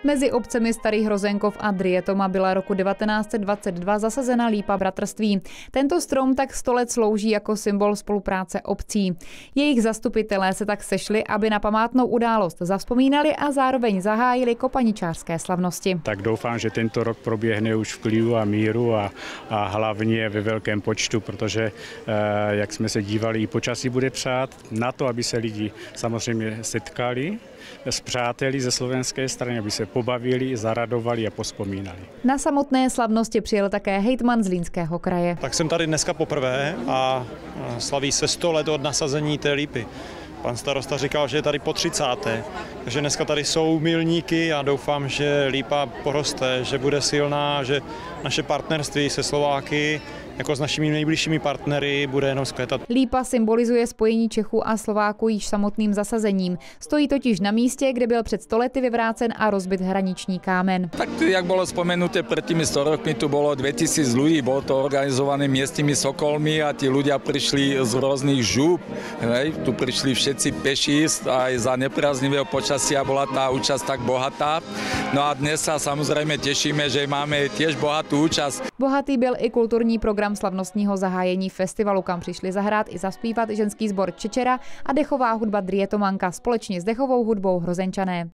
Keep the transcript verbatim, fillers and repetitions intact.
Mezi obcemi Starý Hrozenkov a Drietomá byla roku devatenáct set dvacet dva zasazena lípa bratrství. Tento strom tak sto let slouží jako symbol spolupráce obcí. Jejich zastupitelé se tak sešli, aby na památnou událost zavzpomínali a zároveň zahájili kopaničářské slavnosti. Tak doufám, že tento rok proběhne už v klidu a míru a, a hlavně ve velkém počtu, protože eh, jak jsme se dívali, i počasí bude přát na to, aby se lidi samozřejmě setkali s přáteli ze slovenské strany, aby se pobavili, zaradovali a pospomínali. Na samotné slavnosti přijel také hejtman Zlínského kraje. Tak jsem tady dneska poprvé a slaví se sto let od nasazení té lípy. Pan starosta říkal, že je tady po třicáté. Takže dneska tady jsou milníky a doufám, že lípa poroste, že bude silná, že naše partnerství se Slováky jako s našimi nejbližšími partnery bude jenom zkvétat. Lípa symbolizuje spojení Čechů a Slováků již samotným zasazením. Stojí totiž na místě, kde byl před sto lety vyvrácen a rozbit hraniční kámen. Tak jak bylo spomenuté, před těmi sto rokmi tu bylo dvetisíc lidí, bylo to organizované místními sokolmi a ti ľudia prišli z různých žúb. Hej. Tu prišli všetci peši a za nepriaznivého počasia bola tá účasť tak bohatá. No a dnes sa samozrejme tešíme, že máme tiež bohatú účasť. Bohatý byl i kulturní program slavnostního zahájení festivalu, kam přišli zahrát i zaspívat ženský sbor Čečera a dechová hudba Drietomanka společně s dechovou hudbou Hrozenčané.